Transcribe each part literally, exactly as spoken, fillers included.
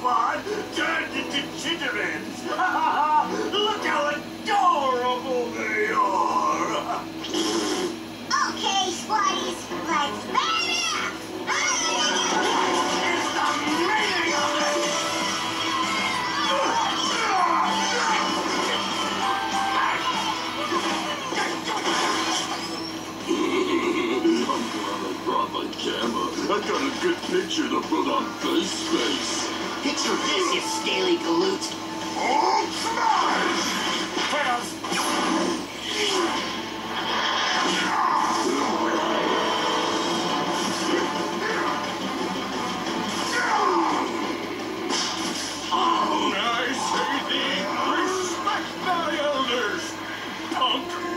spawn turned into chitterins. Look how adorable they are. Okay, Squatties, let's burn it up. It's the meaning of it. I'm glad I brought my camera. I got a good picture to put on Face Space. Picture this, you scaly galoot. Oh, smash! Oh, I say thee, respect thy elders, punk.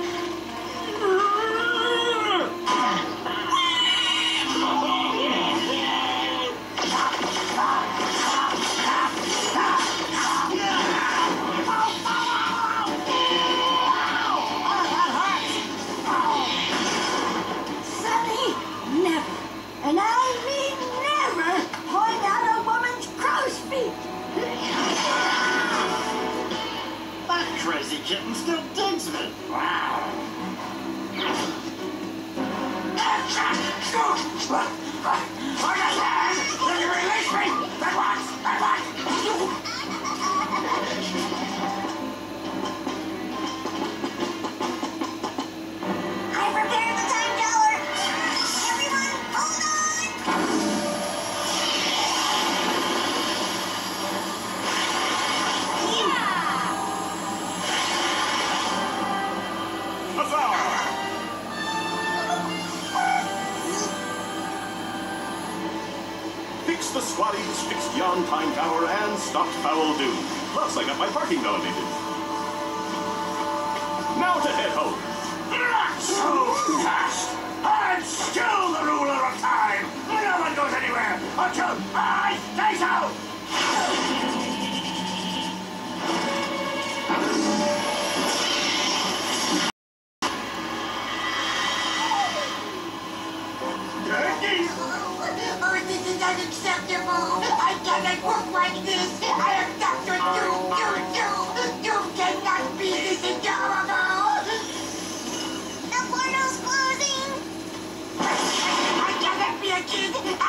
And I mean never point out a woman's crow's feet. That crazy kitten still digs me. Wow. Will you release me? That works! That works! I prepared the time tower. Everyone, hold on. Fix the Squatties, fixed yon time tower, and stopped foul doom. Plus, I got my parking donated. Now to head home. Not so fast! I'm still the ruler of time! No one goes anywhere until I say so! Oh, this is unacceptable. I cannot work like this. I am Doctor Doom, Doom, Doom. Doom cannot be this adorable. The portal's closing. I cannot be a kid.